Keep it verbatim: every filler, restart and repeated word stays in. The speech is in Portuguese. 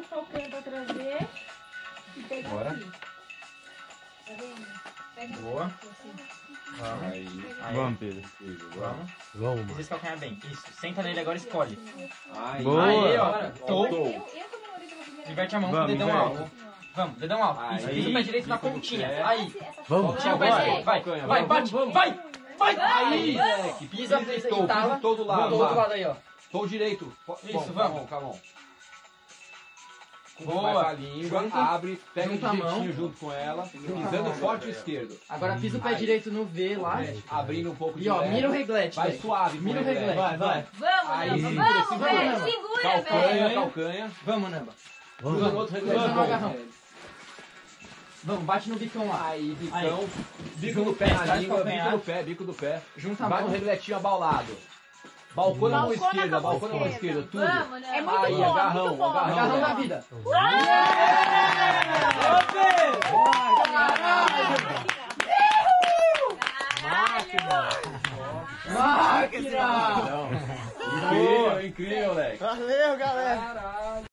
o calcanho pra trazer e pegar Bora. aqui. Tá vendo? Pega Boa. assim. Vamos. Aí. Aí. Vamos, Pedro. Vamos. Vamos. Precisa calcanhar bem. Isso. Senta nele agora e escolhe. Aí. Boa. Aí, ó. Eu, Tô. eu tô namorando pela primeira Inverte a mão com o Vamos, dedão inverte. alto. Vamos, dedão alto. Aí. Isso. Pisa o pé direito na Bico do pontinha. pé. Aí. Vamos. Tira o pé Vai, direito. Vai, calcanha, vai, vamos, bate. vamos. Vai. Vai. Aí. Moleque, Pisa, pisa, pisa, tô, entala. pisa todo lado. Do outro lá. lado aí, ó. Tô direito. Isso, Bom, vamos. Calma, calma. Boa. Vai pra língua, Junta. abre, pega Junta o a mão. jeitinho junto com ela, pisando forte o esquerdo. Agora pisa o pé Aí. direito no V lá. Abrindo um pouco de E ó, leve. mira o reglete. Vai velho. suave, Mira o com reglete. Vai, vai. Vamos, Aí, Namba, segura, vamos, segura, velho. Namba. Segura, Calcanha, velho. calcanha. Vamos, Namba. Cruza no outro Cruza reglete. no agarrão. Vamos, bate no bicão lá. Aí, bicão. Aí. Bico no pé na Traz língua, bico calcanhar. no pé, bico do pé. Junta a Vai mão. no regletinho abaulado. Balcão na mão Balcão na esquerda, mão balcão na mão esquerda. esquerda, tudo. Vamos, Namba. É muito Aí, bom, agarrão, muito bom. agarrão. Agarrão da vida. Máquina! Incrível, incrível, moleque. Valeu, galera. Caralho.